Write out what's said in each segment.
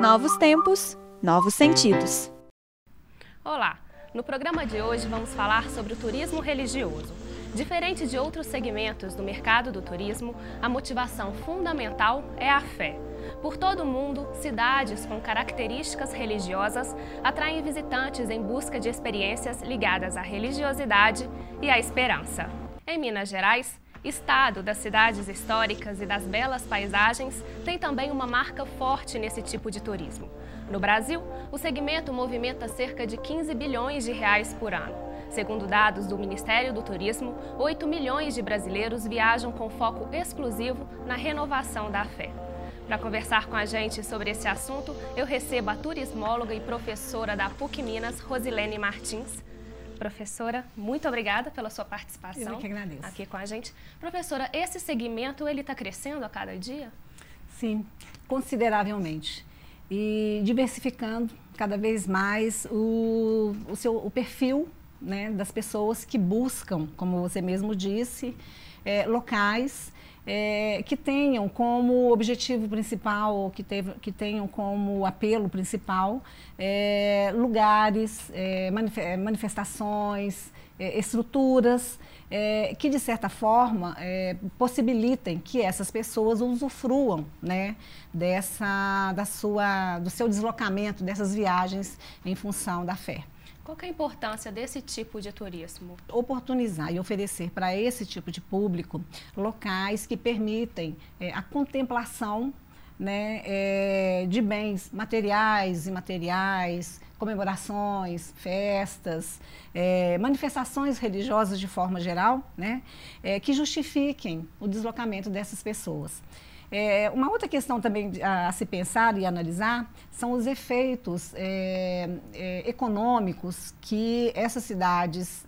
Novos tempos, novos sentidos. Olá! No programa de hoje vamos falar sobre o turismo religioso. Diferente de outros segmentos do mercado do turismo, a motivação fundamental é a fé. Por todo o mundo, cidades com características religiosas atraem visitantes em busca de experiências ligadas à religiosidade e à esperança. Em Minas Gerais, estado das cidades históricas e das belas paisagens, tem também uma marca forte nesse tipo de turismo. No Brasil, o segmento movimenta cerca de 15 bilhões de reais por ano. Segundo dados do Ministério do Turismo, 8 milhões de brasileiros viajam com foco exclusivo na renovação da fé. Para conversar com a gente sobre esse assunto, eu recebo a turismóloga e professora da PUC Minas, Rosilene Martins. Professora, muito obrigada pela sua participação aqui com a gente. Professora, esse segmento, ele está crescendo a cada dia? Sim, consideravelmente. E diversificando cada vez mais o perfil, né, das pessoas que buscam, como você mesmo disse, locais que tenham como objetivo principal, que tenham como apelo principal lugares, manifestações, estruturas que, de certa forma, possibilitem que essas pessoas usufruam, né, do seu deslocamento, dessas viagens em função da fé. Qual que é a importância desse tipo de turismo? Oportunizar e oferecer para esse tipo de público locais que permitem a contemplação, né, de bens materiais e imateriais, comemorações, festas, manifestações religiosas de forma geral, né, que justifiquem o deslocamento dessas pessoas. Uma outra questão também a se pensar e analisar são os efeitos econômicos que essas cidades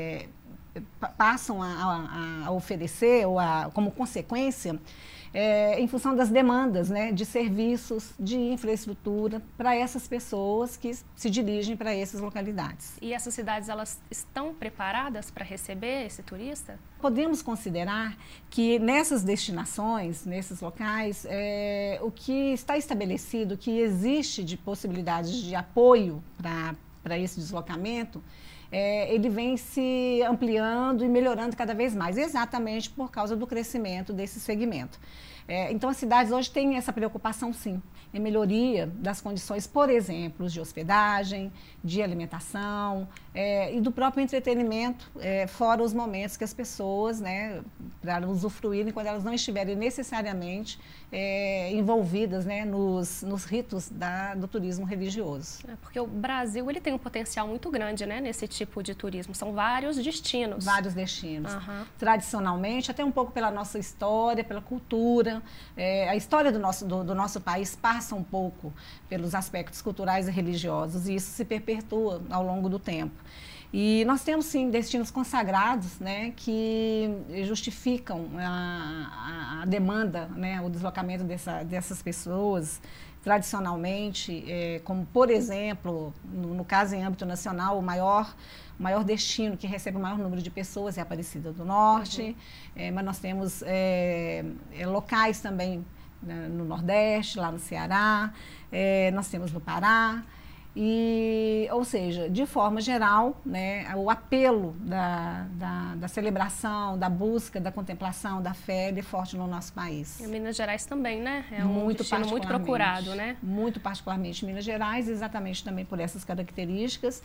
passam a oferecer, ou como consequência, em função das demandas, né, de serviços, de infraestrutura para essas pessoas que se dirigem para essas localidades. E essas cidades, elas estão preparadas para receber esse turista? Podemos considerar que nessas destinações, nesses locais, o que está estabelecido, que existe de possibilidades de apoio para esse deslocamento, ele vem se ampliando e melhorando cada vez mais, exatamente por causa do crescimento desse segmento. Então, as cidades hoje têm essa preocupação, sim, em melhoria das condições, por exemplo, de hospedagem, de alimentação e do próprio entretenimento, fora os momentos que as pessoas, né, para usufruírem quando elas não estiverem necessariamente envolvidas, né, nos ritos do turismo religioso. Porque o Brasil, ele tem um potencial muito grande, né, nesse tipo de turismo. São vários destinos. Vários destinos. Uhum. Tradicionalmente, até um pouco pela nossa história, pela cultura. A história do nosso país passa um pouco pelos aspectos culturais e religiosos, e isso se perpetua ao longo do tempo. E nós temos, sim, destinos consagrados, né, que justificam a demanda, né, o deslocamento dessas pessoas. Tradicionalmente, como, por exemplo, no caso em âmbito nacional, o maior destino que recebe o maior número de pessoas é a Aparecida do Norte, mas nós temos locais também, né, no Nordeste, lá no Ceará, nós temos no Pará. Ou seja, de forma geral, né, o apelo da celebração, da busca, da contemplação, da fé, é forte no nosso país. E Minas Gerais também, né? É um destino muito procurado, né? Muito particularmente Minas Gerais, exatamente também por essas características.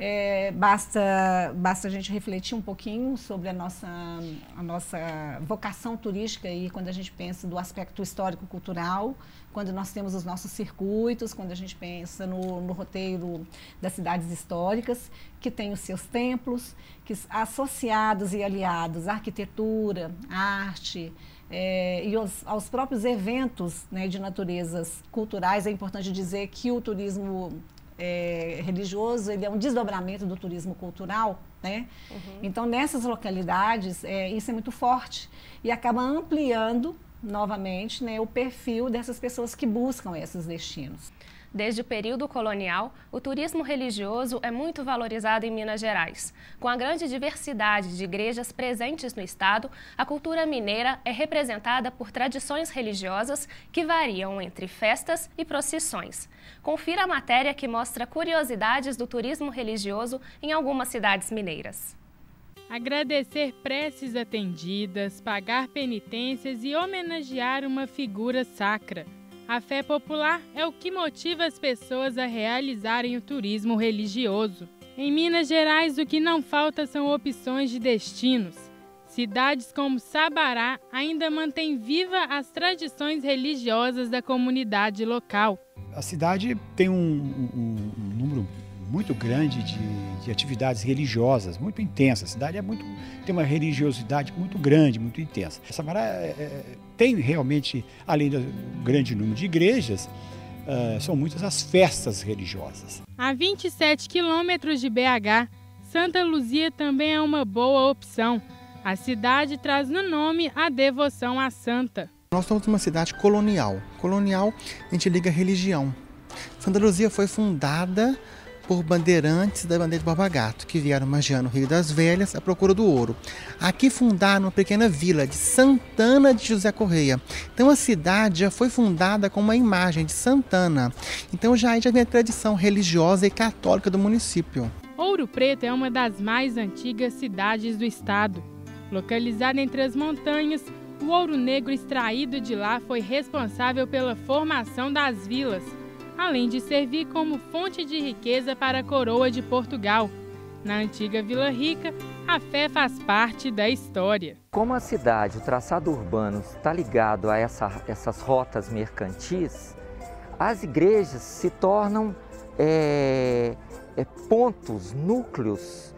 Basta a gente refletir um pouquinho sobre a nossa vocação turística e quando a gente pensa do aspecto histórico-cultural, quando nós temos os nossos circuitos, quando a gente pensa no roteiro das cidades históricas, que tem os seus templos, que associados e aliados à arquitetura, à arte e aos próprios eventos, né, de naturezas culturais. É importante dizer que o turismo religioso, ele é um desdobramento do turismo cultural, né? Uhum. Então, nessas localidades, isso é muito forte e acaba ampliando, novamente, né, o perfil dessas pessoas que buscam esses destinos. Desde o período colonial, o turismo religioso é muito valorizado em Minas Gerais. Com a grande diversidade de igrejas presentes no estado, a cultura mineira é representada por tradições religiosas que variam entre festas e procissões. Confira a matéria que mostra curiosidades do turismo religioso em algumas cidades mineiras. Agradecer preces atendidas, pagar penitências e homenagear uma figura sacra. A fé popular é o que motiva as pessoas a realizarem o turismo religioso. Em Minas Gerais, o que não falta são opções de destinos. Cidades como Sabará ainda mantêm viva as tradições religiosas da comunidade local. A cidade tem um número muito grande de atividades religiosas, muito intensas. A cidade tem uma religiosidade muito grande, muito intensa. Sabará tem realmente, além do grande número de igrejas, são muitas as festas religiosas. A 27 quilômetros de BH, Santa Luzia também é uma boa opção. A cidade traz no nome a devoção à santa. Nós somos uma cidade colonial. Colonial, a gente liga a religião. Santa Luzia foi fundada por bandeirantes da bandeira de Borba Gato, que vieram magiar no Rio das Velhas à procura do ouro. Aqui fundaram uma pequena vila de Santana de José Correia. Então a cidade já foi fundada com uma imagem de Santana. Então já vem a tradição religiosa e católica do município. Ouro Preto é uma das mais antigas cidades do estado. Localizada entre as montanhas, o ouro negro extraído de lá foi responsável pela formação das vilas, além de servir como fonte de riqueza para a coroa de Portugal. Na antiga Vila Rica, a fé faz parte da história. Como a cidade, o traçado urbano está ligado a essas rotas mercantis, as igrejas se tornam pontos, núcleos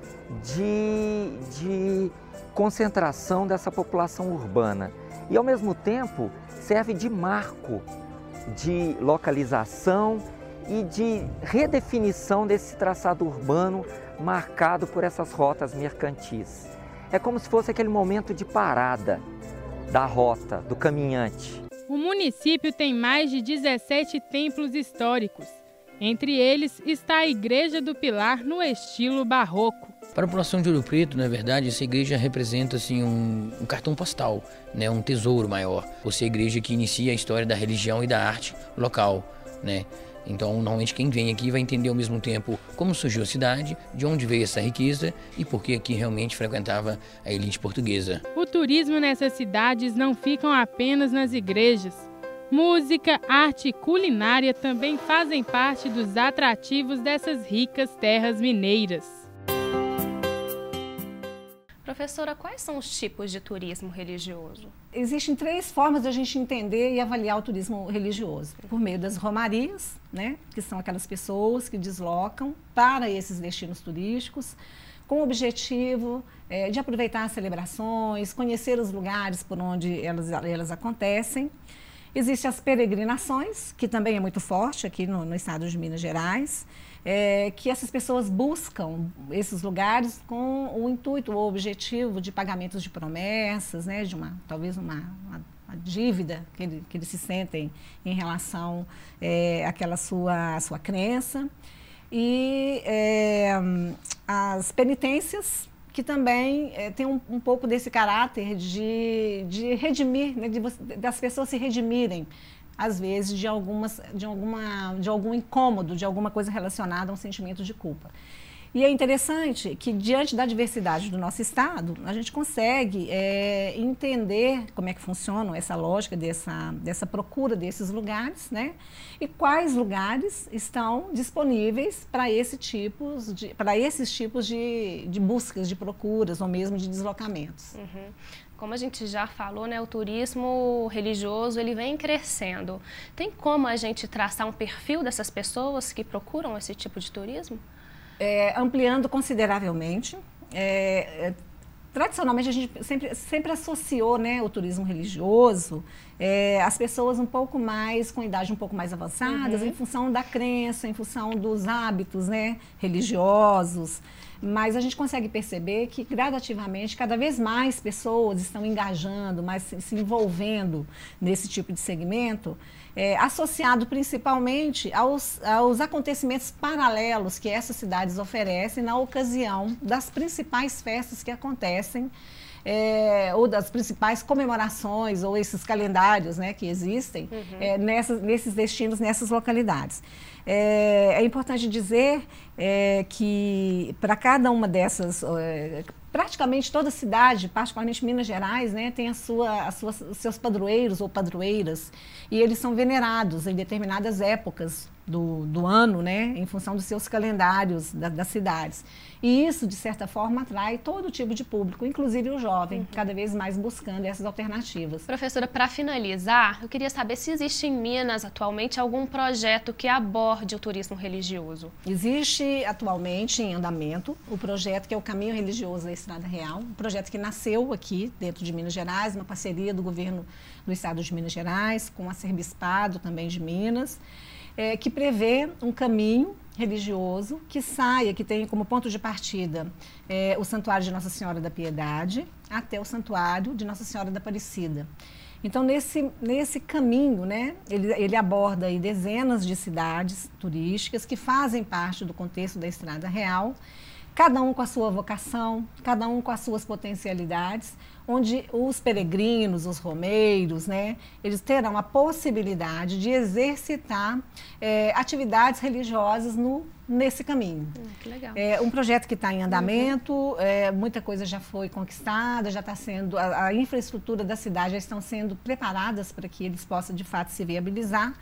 de concentração dessa população urbana. E, ao mesmo tempo, serve de marco de localização e de redefinição desse traçado urbano marcado por essas rotas mercantis. É como se fosse aquele momento de parada da rota, do caminhante. O município tem mais de 17 templos históricos. Entre eles está a Igreja do Pilar no estilo barroco. Para a população de Ouro Preto, na verdade, essa igreja representa assim, um cartão postal, né? Um tesouro maior. Por ser a igreja que inicia a história da religião e da arte local, né? Então, normalmente, quem vem aqui vai entender ao mesmo tempo como surgiu a cidade, de onde veio essa riqueza e por que aqui realmente frequentava a elite portuguesa. O turismo nessas cidades não ficam apenas nas igrejas. Música, arte e culinária também fazem parte dos atrativos dessas ricas terras mineiras. Professora, quais são os tipos de turismo religioso? Existem 3 formas de a gente entender e avaliar o turismo religioso. Por meio das romarias, né, que são aquelas pessoas que deslocam para esses destinos turísticos, com o objetivo de aproveitar as celebrações, conhecer os lugares por onde elas acontecem. Existem as peregrinações, que também é muito forte aqui no estado de Minas Gerais, que essas pessoas buscam esses lugares com o intuito ou objetivo de pagamentos de promessas, né, de talvez uma dívida que eles se sentem em relação àquela sua crença. E as penitências, que também tem um pouco desse caráter de redimir, né, das pessoas se redimirem, às vezes, de algum incômodo, de alguma coisa relacionada a um sentimento de culpa. E é interessante que, diante da diversidade do nosso estado, a gente consegue entender como é que funciona essa lógica dessa procura desses lugares, né? E quais lugares estão disponíveis para esses tipos de buscas, de procuras ou mesmo de deslocamentos. Uhum. Como a gente já falou, né, o turismo religioso ele vem crescendo. Tem como a gente traçar um perfil dessas pessoas que procuram esse tipo de turismo? Ampliando consideravelmente. tradicionalmente a gente sempre associou, né, o turismo religioso às pessoas um pouco mais, com idade um pouco mais avançadas, em função da crença, em função dos hábitos, né, religiosos. Mas a gente consegue perceber que gradativamente cada vez mais pessoas estão engajando, mais se envolvendo nesse tipo de segmento, associado principalmente aos acontecimentos paralelos que essas cidades oferecem na ocasião das principais festas que acontecem, ou das principais comemorações, ou esses calendários, né, que existem nesses destinos, nessas localidades. É importante dizer que para cada uma dessas, praticamente toda cidade, particularmente Minas Gerais, né, tem os seus padroeiros ou padroeiras, e eles são venerados em determinadas épocas do ano, né, em função dos seus calendários das cidades. E isso, de certa forma, atrai todo tipo de público, inclusive o jovem, cada vez mais buscando essas alternativas. Professora, para finalizar, eu queria saber se existe em Minas atualmente algum projeto que aborde o turismo religioso. Existe atualmente em andamento o projeto que é o Caminho Religioso da Estrada Real, um projeto que nasceu aqui dentro de Minas Gerais, uma parceria do governo do estado de Minas Gerais, com a Serbispado também de Minas, que prevê um caminho religioso que saia, que tenha como ponto de partida o Santuário de Nossa Senhora da Piedade até o Santuário de Nossa Senhora da Aparecida. Então, nesse caminho, né, ele aborda aí dezenas de cidades turísticas que fazem parte do contexto da Estrada Real, cada um com a sua vocação, cada um com as suas potencialidades, onde os peregrinos, os romeiros, né, eles terão a possibilidade de exercitar atividades religiosas nesse caminho. Que legal. É um projeto que está em andamento, muita coisa já foi conquistada, já está sendo, a infraestrutura da cidade já estão sendo preparadas para que eles possam, de fato, se viabilizar.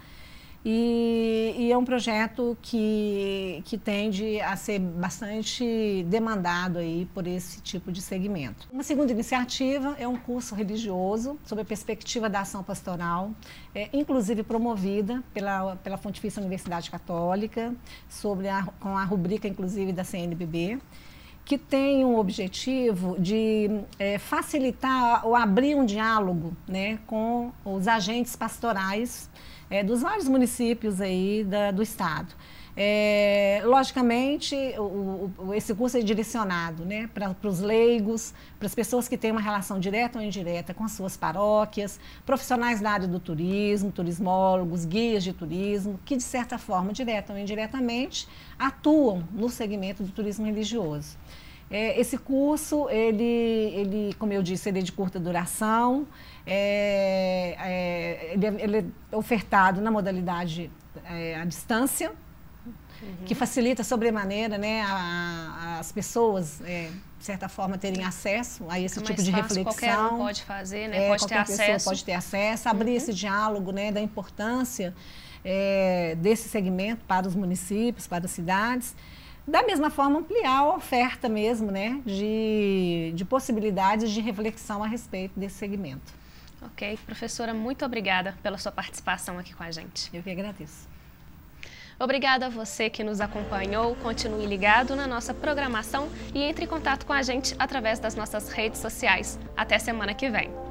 E é um projeto que tende a ser bastante demandado aí por esse tipo de segmento. Uma segunda iniciativa é um curso religioso sobre a perspectiva da ação pastoral, inclusive promovida pela Pontifícia Universidade Católica, com a rubrica inclusive da CNBB, que tem um objetivo de facilitar ou abrir um diálogo, né, com os agentes pastorais dos vários municípios aí do estado. Logicamente, esse curso é direcionado, né, para os leigos, para as pessoas que têm uma relação direta ou indireta com as suas paróquias, profissionais da área do turismo, turismólogos, guias de turismo, que de certa forma, direta ou indiretamente, atuam no segmento do turismo religioso. Esse curso, ele, como eu disse, ele é de curta duração, ele é ofertado na modalidade à distância, que facilita sobremaneira, né, as pessoas, de certa forma, terem acesso a esse tipo de reflexão. Qualquer um pode fazer, né, pode ter acesso. Qualquer pessoa pode ter acesso, abrir esse diálogo, né, da importância desse segmento para os municípios, para as cidades. Da mesma forma, ampliar a oferta mesmo, né, de possibilidades de reflexão a respeito desse segmento. Ok, professora, muito obrigada pela sua participação aqui com a gente. Eu que agradeço. Obrigada a você que nos acompanhou, continue ligado na nossa programação e entre em contato com a gente através das nossas redes sociais. Até semana que vem.